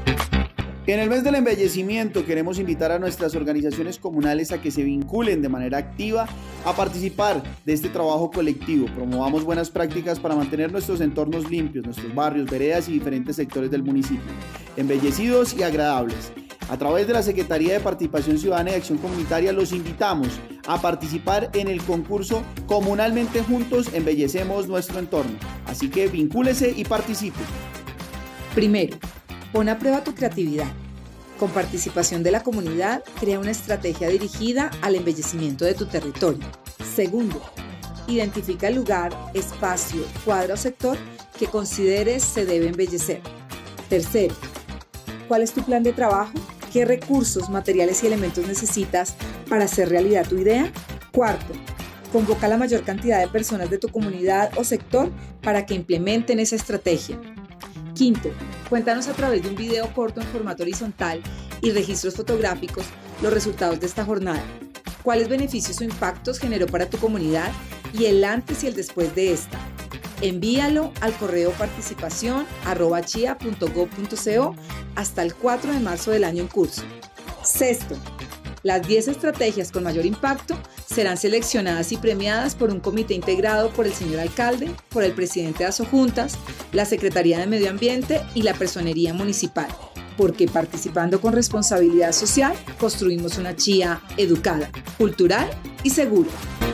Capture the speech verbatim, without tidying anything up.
En el mes del embellecimiento queremos invitar a nuestras organizaciones comunales a que se vinculen de manera activa a participar de este trabajo colectivo. Promovamos buenas prácticas para mantener nuestros entornos limpios, nuestros barrios, veredas y diferentes sectores del municipio, embellecidos y agradables. A través de la Secretaría de Participación Ciudadana y Acción Comunitaria los invitamos a participar en el concurso Comunalmente Juntos Embellecemos Nuestro Entorno. Así que vincúlese y participe. Primero, pon a prueba tu creatividad. Con participación de la comunidad, crea una estrategia dirigida al embellecimiento de tu territorio. Segundo, identifica el lugar, espacio, cuadra o sector que consideres se debe embellecer. Tercero, ¿cuál es tu plan de trabajo? ¿Qué recursos, materiales y elementos necesitas para hacer realidad tu idea? Cuarto, convoca a la mayor cantidad de personas de tu comunidad o sector para que implementen esa estrategia. Quinto, cuéntanos a través de un video corto en formato horizontal y registros fotográficos los resultados de esta jornada. ¿Cuáles beneficios o impactos generó para tu comunidad y el antes y el después de esta? Envíalo al correo participación arroba chía punto gob punto co hasta el cuatro de marzo del año en curso. Sexto, las diez estrategias con mayor impacto serán seleccionadas y premiadas por un comité integrado por el señor alcalde, por el presidente de Asojuntas, la Secretaría de Medio Ambiente y la Personería Municipal, porque participando con responsabilidad social construimos una Chía educada, cultural y segura.